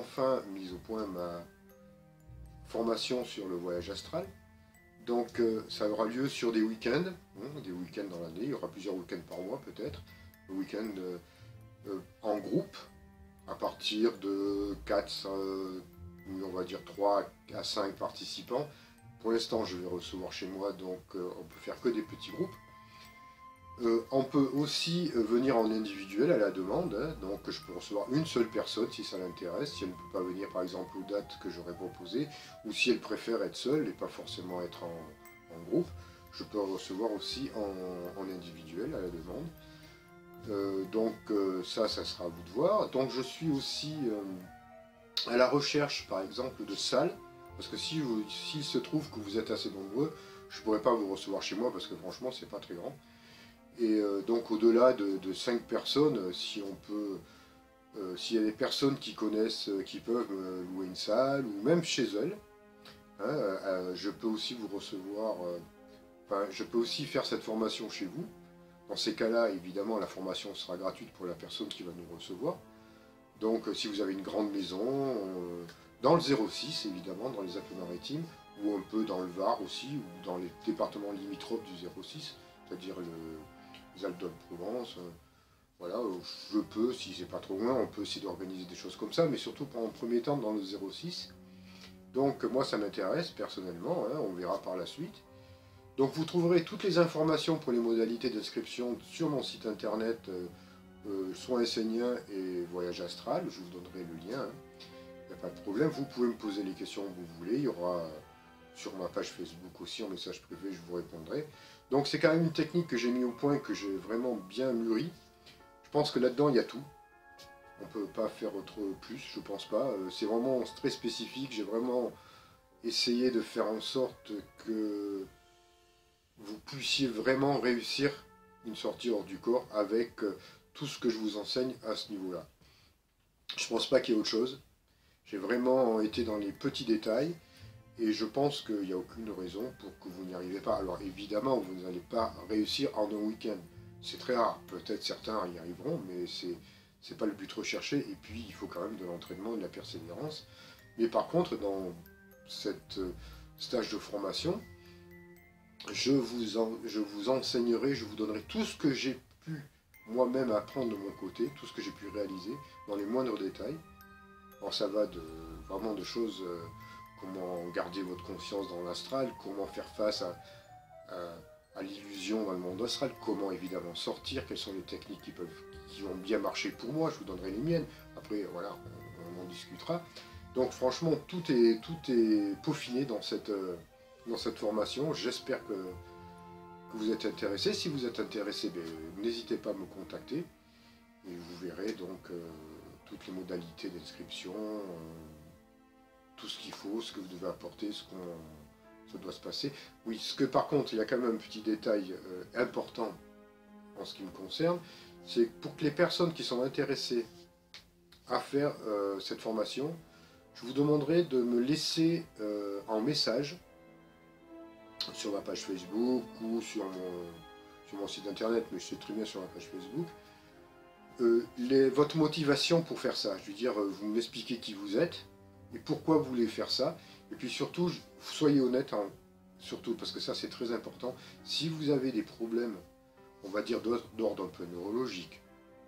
enfin mis au point ma formation sur le voyage astral. Donc ça aura lieu sur des week-ends, des week-ends dans l'année, il y aura plusieurs week-ends par mois peut-être, le week-end en groupe, à partir de 4, on va dire 3 à 5 participants. Pour l'instant je vais recevoir chez moi, donc on peut faire que des petits groupes. On peut aussi venir en individuel à la demande, donc je peux recevoir une seule personne si ça l'intéresse, si elle ne peut pas venir par exemple aux dates que j'aurais proposées, ou si elle préfère être seule et pas forcément être en groupe, je peux recevoir aussi en individuel à la demande. Donc ça sera à vous de voir. Donc je suis aussi à la recherche par exemple de salles, parce que s'il se trouve que vous êtes assez nombreux, je ne pourrais pas vous recevoir chez moi parce que franchement c'est pas très grand. Et donc au-delà de 5 personnes, si on peut, s'il y a des personnes qui connaissent, qui peuvent louer une salle, ou même chez elles, hein, je peux aussi vous recevoir, enfin je peux aussi faire cette formation chez vous. Dans ces cas-là, évidemment, la formation sera gratuite pour la personne qui va nous recevoir. Donc si vous avez une grande maison, dans le 06 évidemment, dans les Alpes-Maritimes, ou un peu dans le Var aussi, ou dans les départements limitrophes du 06, c'est-à-dire les Alpes-de-Provence, voilà, je peux, si c'est pas trop loin, on peut essayer d'organiser des choses comme ça, mais surtout en premier temps dans le 06. Donc moi ça m'intéresse personnellement, hein, on verra par la suite. Donc vous trouverez toutes les informations pour les modalités d'inscription sur mon site internet Soins Esséniens et Voyage Astral, je vous donnerai le lien, il n'y a pas de problème, vous pouvez me poser les questions que vous voulez, il y aura sur ma page Facebook aussi en message privé, je vous répondrai. Donc c'est quand même une technique que j'ai mis au point, que j'ai vraiment bien mûri. Je pense que là-dedans il y a tout. On ne peut pas faire autre plus, je pense pas. C'est vraiment très spécifique, j'ai vraiment essayé de faire en sorte que vous puissiez vraiment réussir une sortie hors du corps avec tout ce que je vous enseigne à ce niveau-là. Je pense pas qu'il y ait autre chose. J'ai vraiment été dans les petits détails. Et je pense qu'il n'y a aucune raison pour que vous n'y arrivez pas. Alors évidemment, vous n'allez pas réussir en un week-end. C'est très rare. Peut-être certains y arriveront, mais c'est pas le but recherché. Et puis, il faut quand même de l'entraînement et de la persévérance. Mais par contre, dans cette stage de formation, je vous enseignerai, je vous donnerai tout ce que j'ai pu moi-même apprendre de mon côté, tout ce que j'ai pu réaliser, dans les moindres détails. Alors ça va vraiment de choses... comment garder votre conscience dans l'astral, comment faire face à l'illusion dans le monde astral, comment évidemment sortir, quelles sont les techniques qui vont bien marcher pour moi, je vous donnerai les miennes, après voilà, on en discutera. Donc franchement, tout est peaufiné dans cette formation, j'espère que vous êtes intéressés. Si vous êtes intéressés, n'hésitez pas à me contacter, et vous verrez donc toutes les modalités d'inscription, tout ce qu'il faut, ce que vous devez apporter, ça doit se passer. Oui, par contre, il y a quand même un petit détail important en ce qui me concerne, c'est pour que les personnes qui sont intéressées à faire cette formation, je vous demanderai de me laisser en message sur ma page Facebook ou sur mon site internet, mais je sais très bien sur ma page Facebook, votre motivation pour faire ça. Je veux dire, vous m'expliquez qui vous êtes, et pourquoi vous voulez faire ça, et puis surtout, soyez honnête, surtout parce que ça c'est très important, si vous avez des problèmes, on va dire d'ordre un peu neurologique,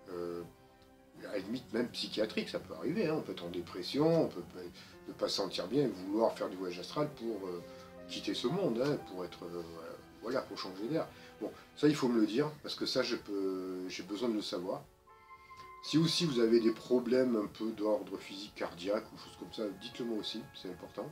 à la limite même psychiatrique, ça peut arriver, hein, on peut être en dépression, on peut ne pas se sentir bien et vouloir faire du voyage astral pour quitter ce monde, hein, pour être, voilà, pour changer d'air. Bon, ça il faut me le dire, parce que ça j'ai besoin de le savoir. Si aussi vous avez des problèmes un peu d'ordre physique, cardiaque ou choses comme ça, dites-le moi aussi, c'est important.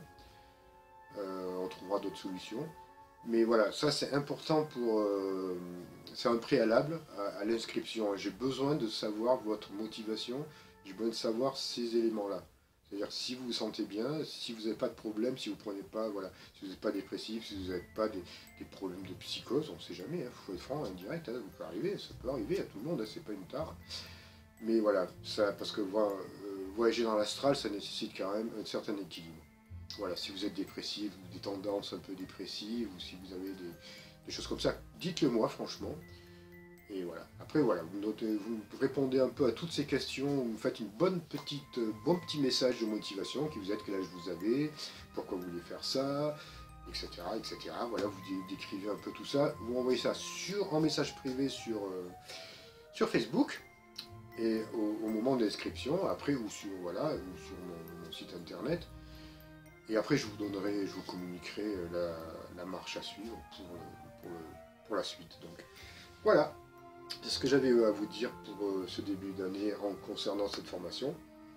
On trouvera d'autres solutions. Mais voilà, ça c'est important pour... c'est un préalable à l'inscription. J'ai besoin de savoir votre motivation, j'ai besoin de savoir ces éléments-là. C'est-à-dire si vous vous sentez bien, si vous n'avez pas de problème, si vous prenez pas, voilà, si vous n'êtes pas dépressif, si vous n'avez pas des problèmes de psychose, on ne sait jamais, il faut être franc, indirect, hein, ça peut arriver à tout le monde, hein, c'est pas une tare. Mais voilà, ça, parce que voyager dans l'astral, ça nécessite quand même un certain équilibre. Voilà, si vous êtes dépressif, ou des tendances un peu dépressives, ou si vous avez des choses comme ça, dites-le moi franchement. Et voilà. Après, voilà, vous répondez un peu à toutes ces questions, vous faites une bon petit message de motivation qui vous aide, quel âge vous avez, pourquoi vous voulez faire ça, etc. etc. Voilà, vous décrivez un peu tout ça. Vous envoyez ça en message privé sur Facebook et au moment de l'inscription, après, ou sur, voilà, ou sur mon site internet. Et après, je vous communiquerai la marche à suivre pour la suite. Donc, voilà. C'est ce que j'avais à vous dire pour ce début d'année en concernant cette formation.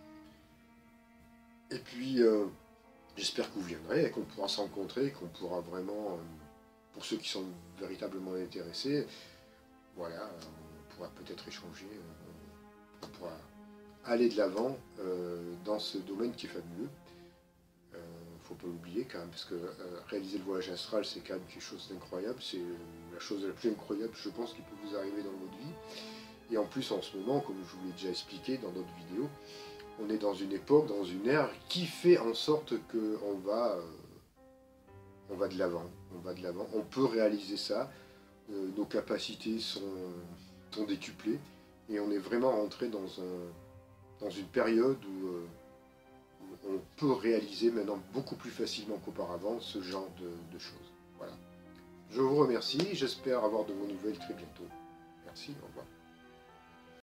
Et puis, j'espère que vous viendrez et qu'on pourra se rencontrer, qu'on pourra vraiment, pour ceux qui sont véritablement intéressés, voilà, on pourra peut-être échanger, on pourra aller de l'avant dans ce domaine qui est fabuleux. Faut pas l'oublier quand même, parce que réaliser le voyage astral, c'est quand même quelque chose d'incroyable, c'est la chose la plus incroyable, je pense, qui peut vous arriver dans votre vie. Et en plus, en ce moment, comme je vous l'ai déjà expliqué dans d'autres vidéos, on est dans une époque, dans une ère qui fait en sorte qu'on va de l'avant, on peut réaliser ça, nos capacités sont décuplées, et on est vraiment rentré dans une période où on peut réaliser maintenant beaucoup plus facilement qu'auparavant ce genre de choses. Voilà. Je vous remercie, j'espère avoir de vos nouvelles très bientôt. Merci, au revoir.